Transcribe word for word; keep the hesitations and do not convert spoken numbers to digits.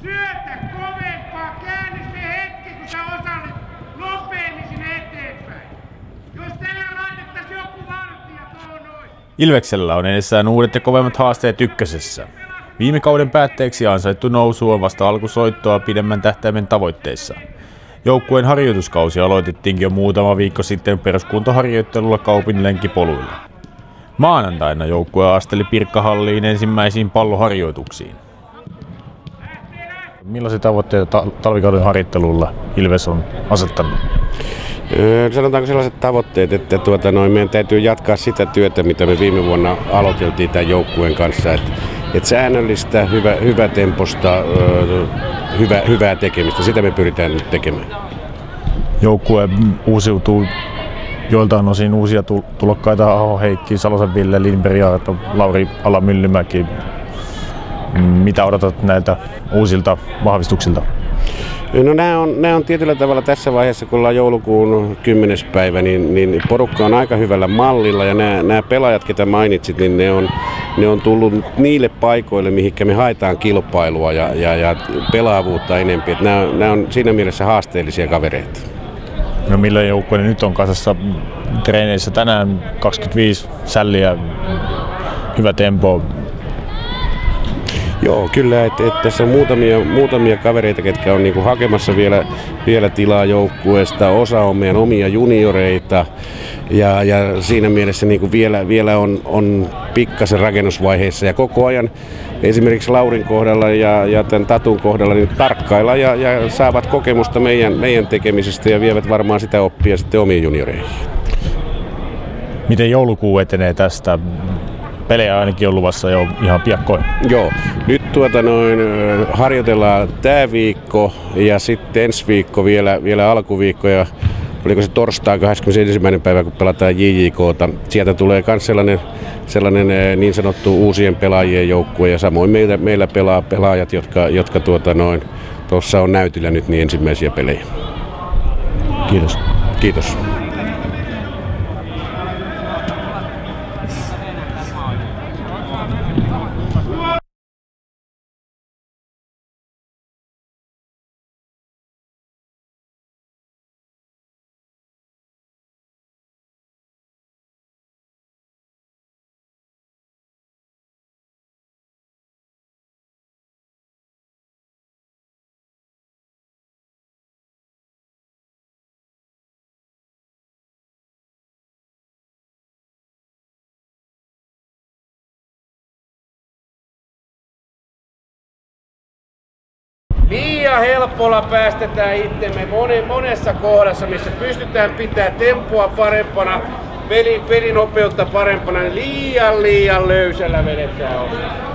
Syötä kovempaa, käänny se hetki, kun sä osallit nopeammin sinne eteenpäin. Jos tällä laitettaisiin joku vartija tuohon noin. Ilveksellä on edessään uudet ja kovemmat haasteet ykkösessä. Viime kauden päätteeksi ansaittu nousu on vasta alkusoittoa pidemmän tähtäimen tavoitteissa. Joukkueen harjoituskausi aloitettiinkin jo muutama viikko sitten peruskuntoharjoittelulla Kaupin lenkipoluilla. Maanantaina joukkue asteli Pirkkahalliin ensimmäisiin palloharjoituksiin. Millaisia tavoitteita talvikauden harjoittelulla Ilves on asettanut? Sanotaanko sellaiset tavoitteet, että tuota, noin, meidän täytyy jatkaa sitä työtä, mitä me viime vuonna aloiteltiin tämän joukkueen kanssa. Että et säännöllistä, hyvä, hyvä temposta, hyvä, hyvää tekemistä, sitä me pyritään nyt tekemään. Joukkue uusiutuu joiltain osin uusia tulokkaita, Aho Heikki, Salosen Ville, Lindberg, Jaarto, Lauri Ala-Myllymäki. Mitä odotat näiltä uusilta vahvistuksilta? No nämä on, nämä on tietyllä tavalla tässä vaiheessa, kun ollaan joulukuun kymmenes päivä, niin, niin porukka on aika hyvällä mallilla ja nämä, nämä pelaajat, ketä mainitsit, niin ne on, ne on tullut niille paikoille, mihinkä me haetaan kilpailua ja, ja, ja pelaavuutta enemmän. Että nämä, nämä on siinä mielessä haasteellisia kavereita. No millä joukkueella nyt on kasassa treeneissä tänään kaksikymmentäviisi sälliä, hyvä tempo? Joo, kyllä, että et tässä on muutamia, muutamia kavereita, ketkä on niinku hakemassa vielä, vielä tilaa joukkueesta. Osa on meidän omia junioreita ja, ja siinä mielessä niinku vielä, vielä on, on pikkasen rakennusvaiheessa. Ja koko ajan esimerkiksi Laurin kohdalla ja, ja tämän Tatun kohdalla niin tarkkailla ja, ja saavat kokemusta meidän, meidän tekemisestä ja vievät varmaan sitä oppia sitten omiin junioreihin. Miten joulukuu etenee tästä? Pelejä ainakin on luvassa jo ihan piakkoin. Joo, nyt tuota noin, harjoitellaan tämä viikko ja sitten ensi viikko vielä, vielä alkuviikko ja oliko se torstai kahdeskymmenesensimmäinen päivä, kun pelataan J J K:ta. Sieltä tulee myös sellainen, sellainen niin sanottu uusien pelaajien joukkue ja samoin meillä, meillä pelaa pelaajat, jotka, jotka tuota noin, tuossa on näytillä nyt niin ensimmäisiä pelejä. Kiitos. Kiitos. Liian helpolla päästetään itsemme monessa kohdassa, missä pystytään pitämään tempoa parempana, pelin, pelinopeutta parempana, niin liian liian löysällä vedetään ohi.